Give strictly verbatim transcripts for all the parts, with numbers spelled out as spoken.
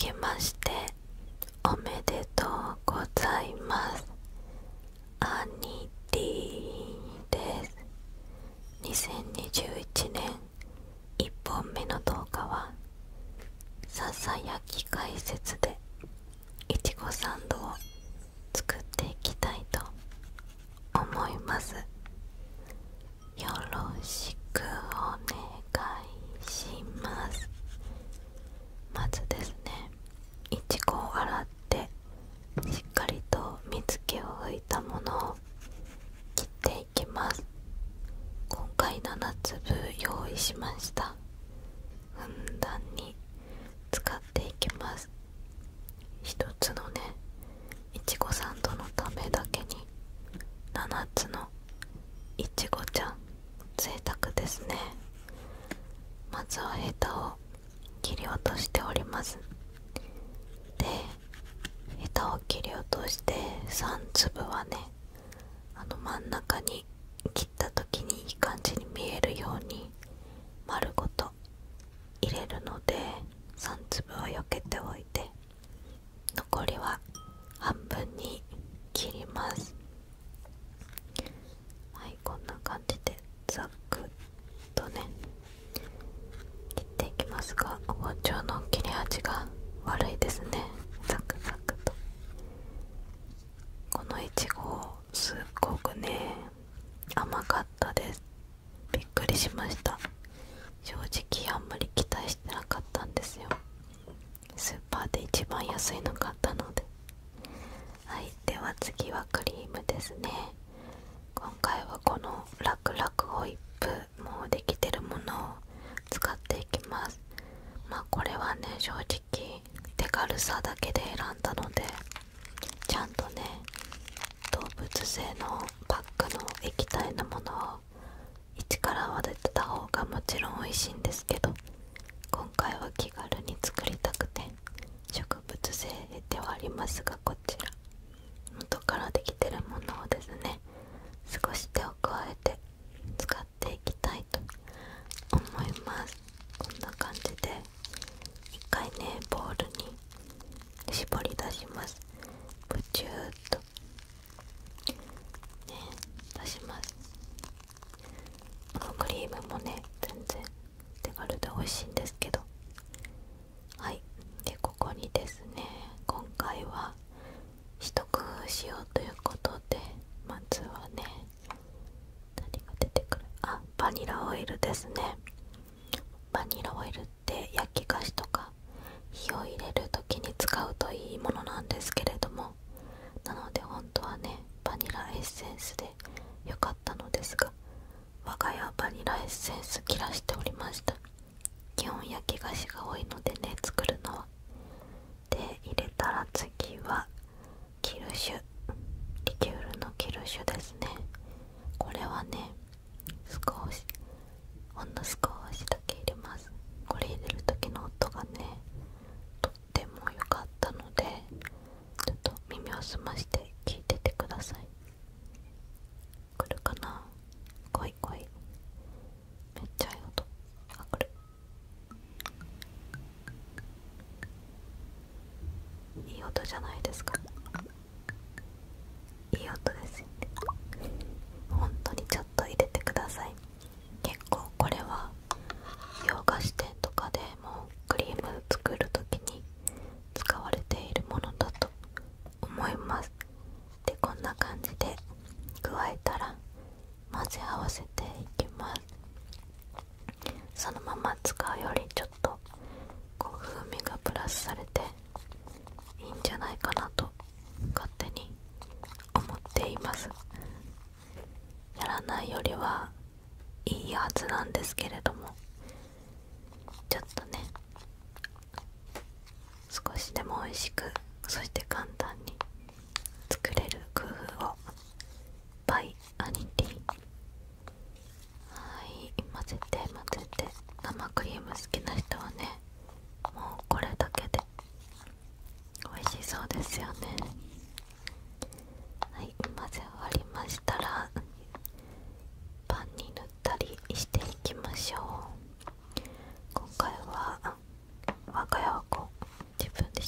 けましておめでとうございます。アニティです。にせんにじゅういちねんいっぽんめの動画はささやき解説でいちごサンドを作っていきたいと思います。よろしくお願いします。まずですね、いちごを洗ってしっかりと水気を拭いたものを切っていきます。今回ななつぶ用意しました。ふんだんに使っていきます。ひとつのねいちごサンドのためだけにななつのいちごちゃん、贅沢ですね。まずはヘタを切り落としております。でヘタを切り落としてさんつぶはね、あの真ん中に切った時にいい感じに見えるように丸ごと入れるので、さんつぶは避けておいて残りは半分に切ります。はい、こんな感じでざっくとね切っていきますが、包丁の切れ味が悪いですね。ザクザクと。このいちごすっごくね甘かったです。びっくりしました。正直あんまり期待してなかったんですよ。スーパーで一番安いの買ったので。はい、では次はクリームですね。今回はこのラクラクホイップ、もうできてるものを使っていきます。まあこれはね正直手軽さだけで選んだので、ちゃんとね動物性のパックの液体のものを一から混ぜてた方がもちろん美味しいんですけど、今回は気軽に作りたくて植物性ではありますが、こちら元からできてるものをですね少し手を加えて使っていきたいと思います。こんな感じで一回ねボウルに絞り出します。ブチューっとね出します。このクリームもね全然手軽で美味しいんですけど、はい、でここにですね今回は一工夫しようということで、まずはね何が出てくる、あ、バニラオイルですね。バニラオイルって焼き菓子とか火を入れる時に使うといいものなんですけれども、なので本当はねバニラエッセンスで良かったのですが、我が家バニラエッセンス切らしておりました。基本焼き菓子が多いのでね作るのは。で入れたら次はキルシュ、リキュールのキルシュですね。これはね少しほんの少しだけ入れます。これ入れる時の音がねとっても良かったので、ちょっと耳を澄まして聞いててください。来るかな、来い来い、めっちゃいい音。あ、来る。いい音じゃないですか。いい音ですよね。本当にちょっと入れてください。結構これは洋菓子店とかでもクリーム作る時に使われているものだと思います。でこんな感じで加えたら混ぜ合わせていきます。そのまま使うよりちょっとこう風味がプラスされていいんじゃないかなと勝手に思っています。やらないよりはいいはずなんですけれども、ちょっとね少しでも美味しく、そして簡単に作れる工夫をバイアニティ。はい、混ぜて混ぜて、生クリーム好きな人はねもうこれだけで美味しそうですよね。はい、混ぜ終わりましたらパンに塗ったりしていきましょう。今回は我が家はこう自分で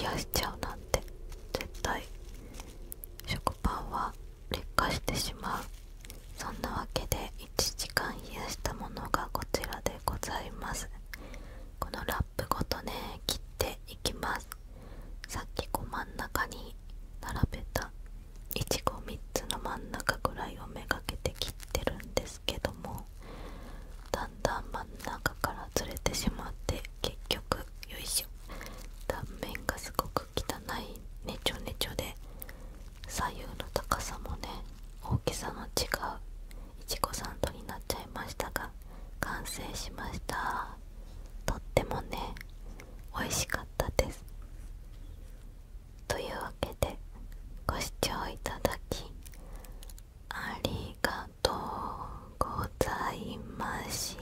冷やしちゃうなんて絶対食パンは劣化してしまう。そんなわけでいちじかん冷やしたものがこちらでございます。このラップごとね切っていきます。さっきこう真ん中に並べたいちごみっつの真ん中ぐらいをめがけて切ってるんですけども、だんだん真ん中からずれてしまって結局よいしょ断面がすごく汚いねちょねちょで、左右の高さもね大きさの違ういちごサンドになっちゃいましたが完成しました。とってもね美味しかったです。というわけでご視聴いただきありがとうございました。